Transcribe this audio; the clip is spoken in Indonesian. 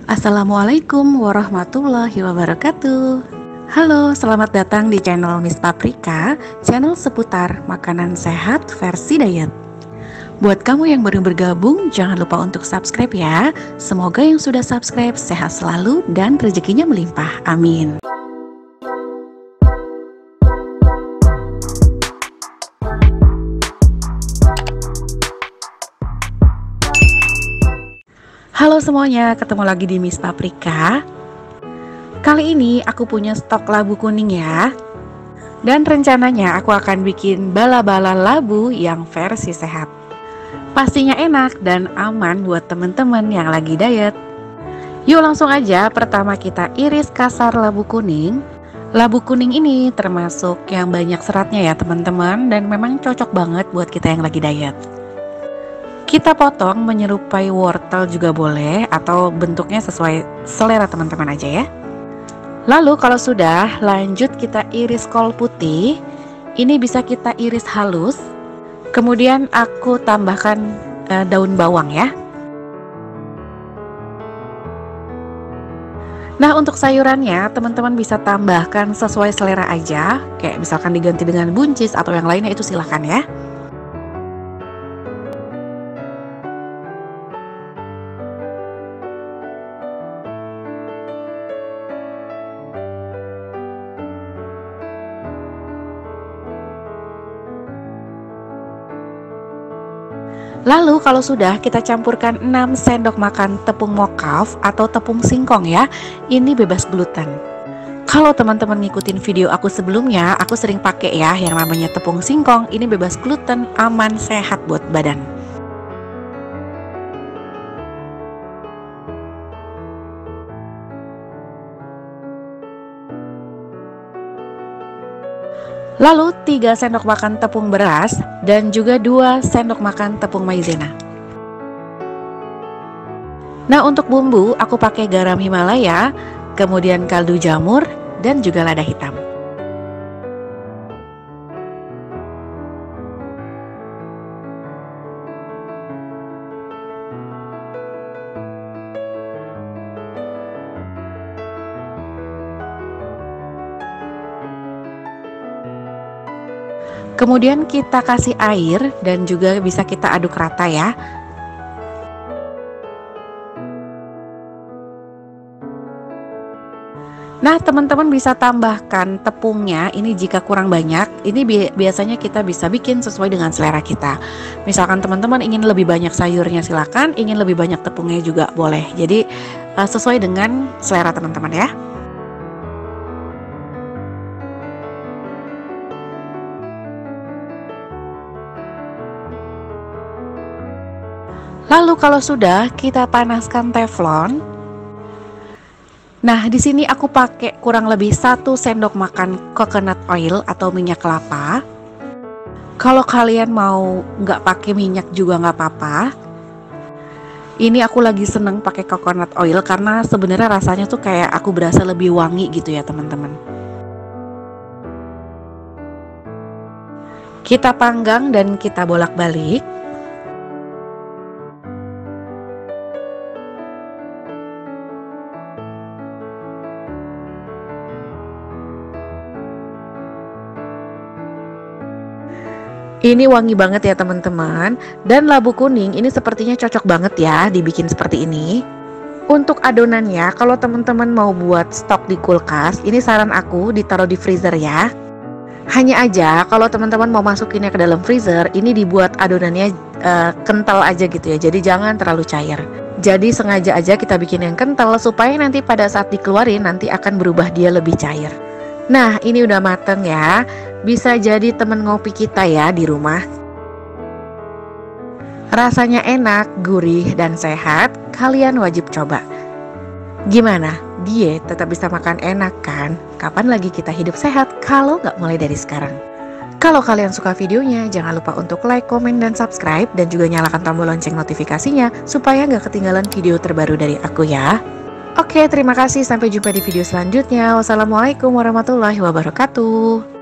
Assalamualaikum warahmatullahi wabarakatuh. Halo, selamat datang di channel Miss Paprika, channel seputar makanan sehat versi diet. Buat kamu yang baru bergabung, jangan lupa untuk subscribe ya. Semoga yang sudah subscribe sehat selalu dan rezekinya melimpah. Amin. Halo semuanya, ketemu lagi di Miss Paprika. Kali ini aku punya stok labu kuning ya. Dan rencananya aku akan bikin bala-bala labu yang versi sehat. Pastinya enak dan aman buat teman-teman yang lagi diet. Yuk langsung aja, pertama kita iris kasar labu kuning. Labu kuning ini termasuk yang banyak seratnya ya teman-teman, dan memang cocok banget buat kita yang lagi diet. Kita potong menyerupai wortel juga boleh, atau bentuknya sesuai selera teman-teman aja ya. Lalu kalau sudah, lanjut kita iris kol putih. Ini bisa kita iris halus. Kemudian aku tambahkan daun bawang ya. Nah, untuk sayurannya teman-teman bisa tambahkan sesuai selera aja. Kayak misalkan diganti dengan buncis atau yang lainnya, itu silahkan ya. Lalu kalau sudah, kita campurkan 6 sendok makan tepung mokaf atau tepung singkong ya. Ini bebas gluten. Kalau teman-teman ngikutin video aku sebelumnya, aku sering pakai ya yang namanya tepung singkong. Ini bebas gluten, aman, sehat buat badan. Lalu 3 sendok makan tepung beras dan juga 2 sendok makan tepung maizena. Nah, untuk bumbu aku pakai garam Himalaya, kemudian kaldu jamur dan juga lada hitam. Kemudian kita kasih air dan juga bisa kita aduk rata ya. Nah, teman-teman bisa tambahkan tepungnya. Ini jika kurang banyak, ini biasanya kita bisa bikin sesuai dengan selera kita. Misalkan teman-teman ingin lebih banyak sayurnya, silakan. Ingin lebih banyak tepungnya juga boleh. Jadi sesuai dengan selera teman-teman ya. Lalu kalau sudah, kita panaskan teflon. Nah, di sini aku pakai kurang lebih 1 sendok makan coconut oil atau minyak kelapa. Kalau kalian mau nggak pakai minyak juga nggak apa-apa. Ini aku lagi seneng pakai coconut oil karena sebenarnya rasanya tuh kayak aku berasa lebih wangi gitu ya teman-teman. Kita panggang dan kita bolak-balik. Ini wangi banget ya teman-teman. Dan labu kuning ini sepertinya cocok banget ya dibikin seperti ini. Untuk adonannya, kalau teman-teman mau buat stok di kulkas, ini saran aku ditaruh di freezer ya. Hanya aja kalau teman-teman mau masukinnya ke dalam freezer, ini dibuat adonannya kental aja gitu ya. Jadi jangan terlalu cair. Jadi sengaja aja kita bikin yang kental supaya nanti pada saat dikeluarin nanti akan berubah dia lebih cair. Nah, ini udah mateng ya. Bisa jadi temen ngopi kita ya di rumah. Rasanya enak, gurih, dan sehat. Kalian wajib coba. Gimana? Diet tetap bisa makan enak kan? Kapan lagi kita hidup sehat kalau nggak mulai dari sekarang? Kalau kalian suka videonya, jangan lupa untuk like, komen, dan subscribe. Dan juga nyalakan tombol lonceng notifikasinya supaya nggak ketinggalan video terbaru dari aku ya. Oke, terima kasih. Sampai jumpa di video selanjutnya. Wassalamualaikum warahmatullahi wabarakatuh.